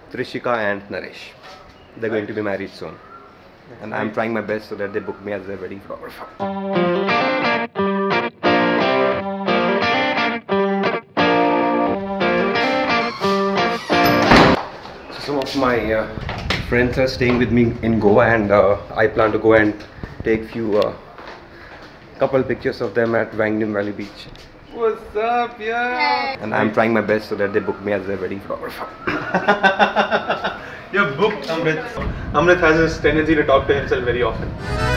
Trishika and Naresh. They're going to be married soon. And I'm trying my best so that they book me as their wedding photographer. So some of my friends are staying with me in Goa, and I plan to go and take couple pictures of them at Wangdim Valley Beach. What's up, yeah? And I'm trying my best so that they book me as their wedding photographer. You're booked, Amrit. Amrit has this tendency to talk to himself very often.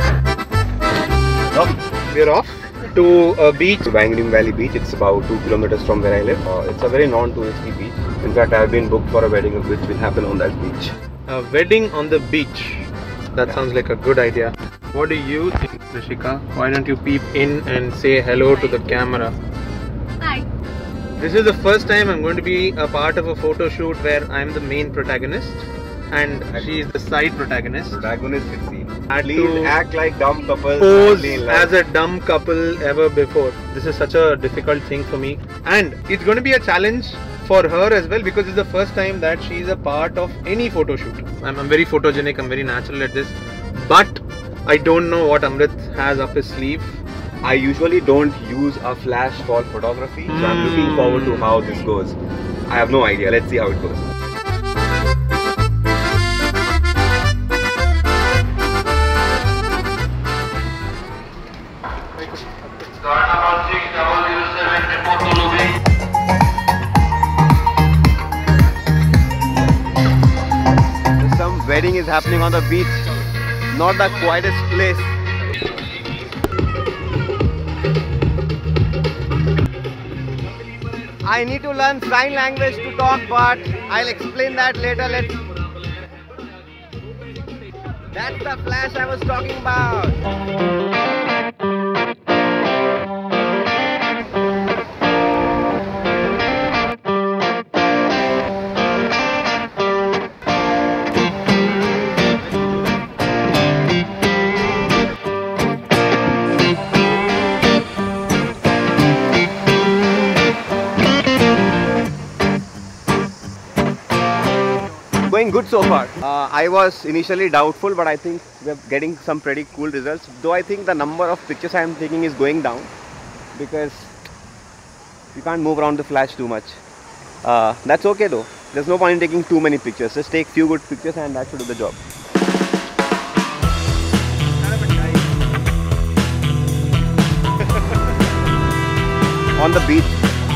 We're off to a beach. Wangdim Valley Beach. It's about 2 kilometers from where I live. It's a very non-touristy beach. In fact, I've been booked for a wedding which will happen on that beach. A wedding on the beach. That sounds like a good idea. What do you think, Trishika? Why don't you peep in and say hello to the camera? Hi. This is the first time I'm going to be a part of a photo shoot where I'm the main protagonist and she is the side protagonist. Protagonist, it seems. Had Please to act like dumb couples. Pose as a dumb couple ever before. This is such a difficult thing for me, and it's going to be a challenge for her as well because it's the first time that she's a part of any photo shoot. I'm very photogenic, I'm very natural at this, but I don't know what Amrit has up his sleeve. I usually don't use a flash for photography, so I'm looking forward to how this goes. I have no idea. Let's see how it goes. Some wedding is happening on the beach. Not the quietest place. I need to learn sign language to talk, but I'll explain that later. That's the flash I was talking about. Going good so far. I was initially doubtful, but I think we're getting some pretty cool results. Though I think the number of pictures I am taking is going down because you can't move around the flash too much. That's okay though. There's no point in taking too many pictures. Just take few good pictures and that should do the job. On the beach.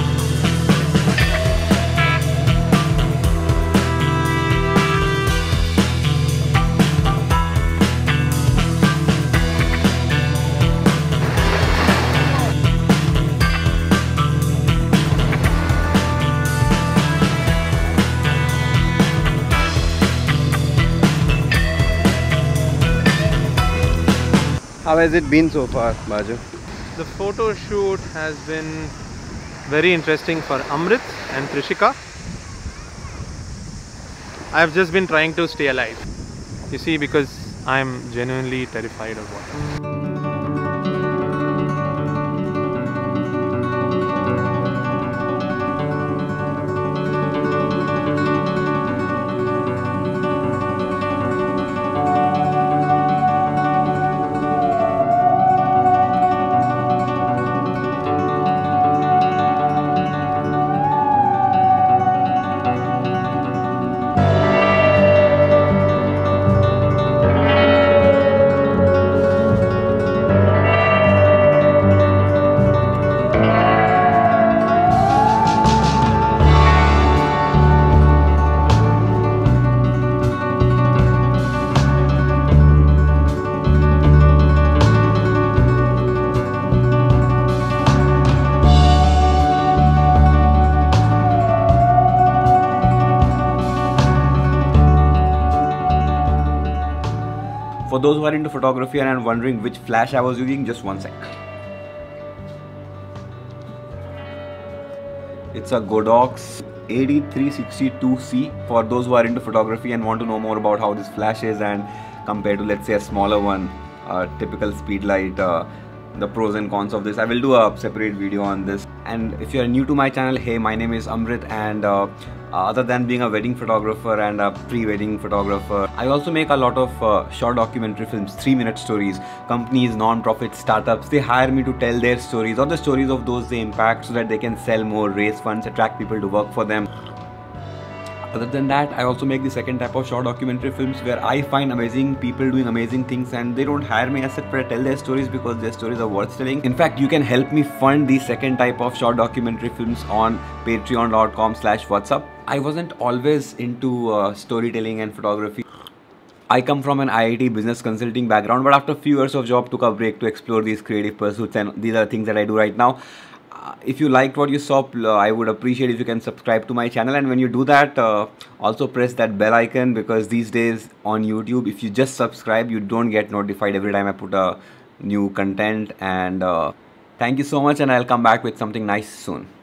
How has it been so far, Baju? The photo shoot has been very interesting for Amrit and Trishika. I've just been trying to stay alive. You see, because I'm genuinely terrified of water. For those who are into photography and are wondering which flash I was using, just one sec. It's a Godox 8362C for those who are into photography and want to know more about how this flash is and compared to, let's say, a smaller one, a typical speed light the pros and cons of this. I will do a separate video on this. And if you are new to my channel, hey, my name is Amrit, and other than being a wedding photographer and a pre-wedding photographer, I also make a lot of short documentary films, 3-minute stories. Companies, non-profit startups, they hire me to tell their stories or the stories of those they impact so that they can sell more, raise funds, attract people to work for them. Other than that, I also make the second type of short documentary films where I find amazing people doing amazing things and they don't hire me as such, but I tell their stories because their stories are worth telling. In fact, you can help me fund the second type of short documentary films on patreon.com/whatsup. I wasn't always into storytelling and photography. I come from an IIT business consulting background, but after a few years of job, took a break to explore these creative pursuits, and these are the things that I do right now. If you liked what you saw, I would appreciate if you can subscribe to my channel, and when you do that, also press that bell icon, because these days on YouTube, if you just subscribe, you don't get notified every time I put a new content. And thank you so much, and I'll come back with something nice soon.